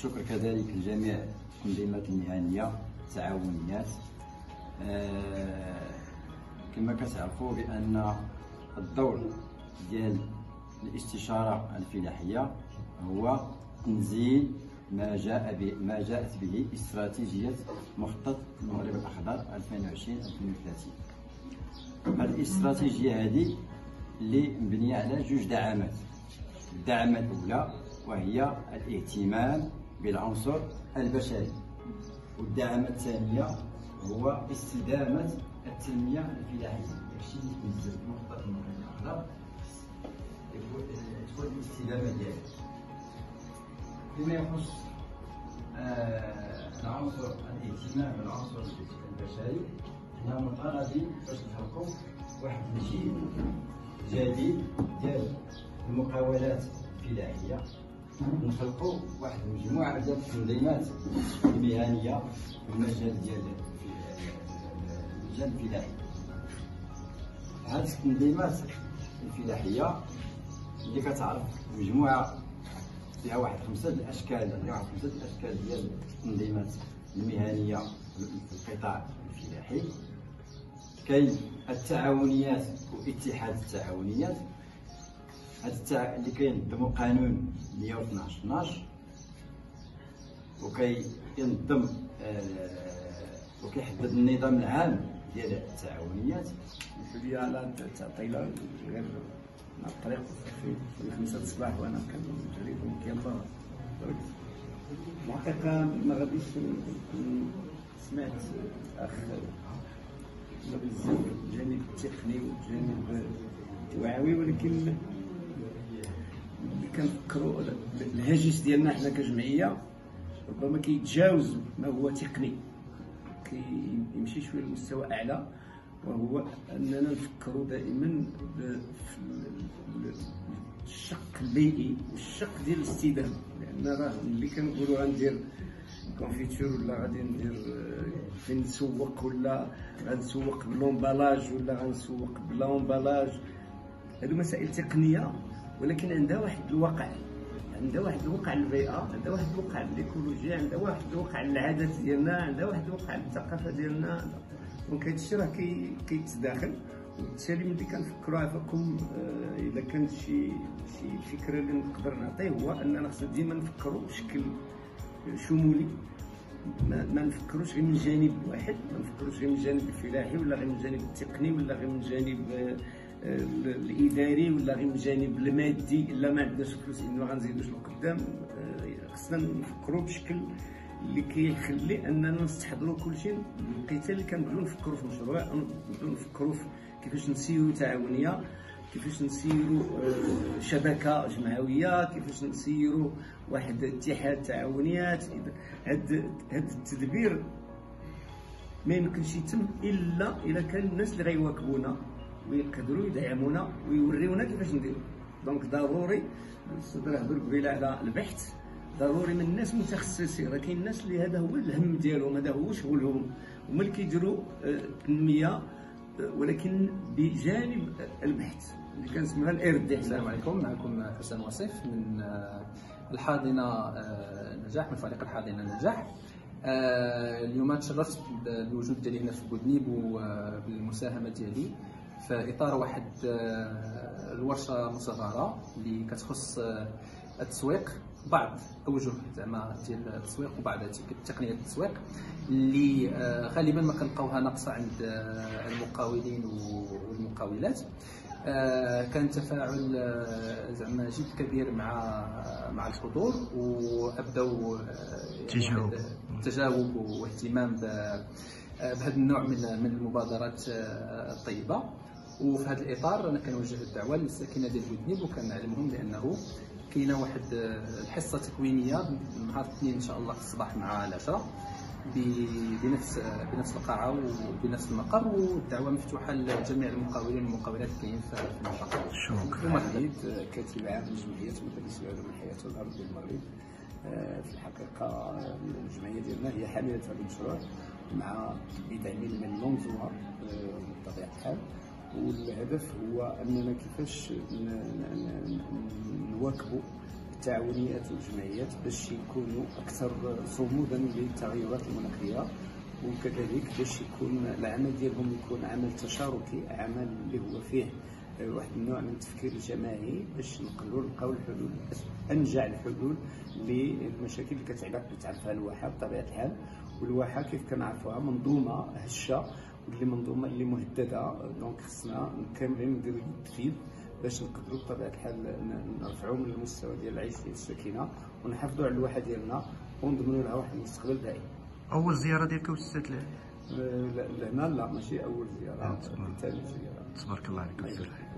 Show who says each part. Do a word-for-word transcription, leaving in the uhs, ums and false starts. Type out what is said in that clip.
Speaker 1: الشكر كذلك لجميع التنظيمات المهنيه التعاونيات. آه كما كتعرفوا بان الدور ديال الاستشاره الفلاحيه هو تنزيل ما جاء به ما جاءت به استراتيجيه مخطط المغرب الاخضر ألفين وعشرين ألفين وثلاثين. هذه الاستراتيجيه هذه اللي مبنيه على جوج دعامات. الدعامه الاولى وهي الاهتمام بالعنصر البشري، والدعامه الثانيه هو استدامه التنميه الفلاحيه. داكشي اللي كينزل في مخطط المغرب الاخضر تكون الاستدامه ديالها. فيما يخص آه العنصر الاهتمام بالعنصر البشري، حنا مطالبين باش نخلقوا واحد الجيل جديد ديال المقاولات الفلاحيه، نخلقوا واحد المجموعه ديال التنظيمات المهنيه في المجال ديال المجال الفلاحي. هذه التنظيمات الفلاحيه اللي كتعرف مجموعه فيها واحد خمسه الاشكال فيها واحد خمسه الاشكال ديال التنظيمات المهنيه في القطاع الفلاحي. كاين التعاونيات واتحاد التعاونيات، هذا التع... اللي كينظموا قانون مئة واثناش اثناش وكينظم آه... وكيحدد النظام العام ديال التعاونيات.
Speaker 2: لي على تعطيله غير الطريق في خمسة الصباح وانا كنجري يلا الحقيقه ما غاديش سمعت اخ بزاف الجانب التقني والجانب التوعوي، ولكن كنفكروا الهاجس ديالنا حنا كجمعيه ربما كيتجاوز ما هو تقني، كيمشي شويه لمستوى اعلى، وهو اننا نفكروا دائما بالشق البيئي والشق ديال الاستدامه. لان راه ملي كنقولوا غندير كونفيتور ولا غادي ندير فين نسوق ولا غنسوق بالومبالاج ولا غنسوق بلومبالاج، هادو مسائل تقنيه ولكن عندها واحد الواقع، عندها واحد الواقع للبيئه، عندها واحد الواقع للايكولوجيا، عندها واحد الواقع للعادات ديالنا، عندها واحد الواقع للثقافه ديالنا. دونك هادشي راه كيتداخل، وبالتالي ملي كنفكروا عفاكم اذا كانت شي شي فكره اللي نقدر نعطيه هو اننا خصنا ديما نفكروا بشكل شمولي، ما, ما نفكروش غير من جانب واحد، ما نفكروش غير من الجانب الفلاحي ولا غير من الجانب التقني ولا غير من الجانب الاداري ولا غير من الجانب المادي. الا ما عندناش فلوس ما غنزيدوش لقدام. خصنا نفكروا بشكل اللي كيخلي اننا نستحضروا كل شيء. الوقيته اللي كنبداو نفكروا في مشروع، نبداو نفكروا في كيفاش نسيروا تعاونيه، كيفاش نسيروا شبكه جمعويه، كيفاش نسيروا واحد اتحاد تعاونيات. هاد هاد التدبير ما يمكنش يتم الا الا كان الناس اللي غيواكبونا ويقدروا يدعمونا ويوريونا كيفاش نديروا. دونك ضروري الاستاذ راه هضر قبيله على البحث، ضروري من الناس متخصصين. راه كاين الناس اللي هذا هو الهم ديالهم، هذا هو شغلهم، هما اللي كيديروا التنميه ولكن بجانب البحث اللي كنسميها الار دي.
Speaker 3: السلام عليكم، معكم حسن وصيف من الحاضنه نجاح، من فريق الحاضنه نجاح. اليوم تشرفت بالوجود ديالي هنا في بودنيب وبالمساهمه ديالي في اطار واحد الورشه مصغره اللي كتخص التسويق، بعض اوجه زعما ديال التسويق وبعض تقنيه التسويق اللي غالبا ما كنلقاوها ناقصه عند المقاولين والمقاولات. كان تفاعل زعما جد كبير مع مع الحضور، وابداو
Speaker 2: تجاوب
Speaker 3: تجاوب واهتمام بهذا النوع من من المبادرات الطيبه. وفي هذا الاطار انا كنوجه الدعوه للساكنه ديال بودنيب وكنعلمهم بانه كاينه واحد الحصه تكوينيه نهار الاثنين ان شاء الله في الصباح مع العشره بنفس بنفس القاعه وبنفس المقر، والدعوه مفتوحه لجميع المقاولين والمقاولات اللي كاينين في المنطقه.
Speaker 2: شكرا.
Speaker 4: ومحيد كاتب عام لجمعيه مدرسي علوم الحياه والارض بالمغرب. في الحقيقه الجمعيه ديالنا هي حامله هذا المشروع مع بدعم من المنظومه بطبيعه الحال، والهدف هو اننا كيفاش نواكبوا التعاونيات والجمعيات باش يكونوا اكثر صمودا للتغيرات المناخيه، وكذلك باش يكون العمل ديالهم يكون عمل تشاركي، عمل اللي هو فيه واحد النوع من التفكير الجماعي باش نقدروا نلقاو الحلول، انجع الحلول للمشاكل اللي كتعرفها الواحه بطبيعه الحال. والواحه كيف كنعرفوها منظومه هشه واللي منظومه اللي مهدده، دونك خصنا كاملين نديروا التنفيذ باش نقدروا بطبيعه الحال نرفعوا من المستوى ديال العيش ديال السكينه ونحافظوا على الواحه ديالنا ونضمنوا لها واحد المستقبل دائم.
Speaker 5: اول زياره ديالك استاذ
Speaker 4: لهنا؟ لا ماشي اول زياره، ثاني زياره.
Speaker 5: تبارك الله عليك.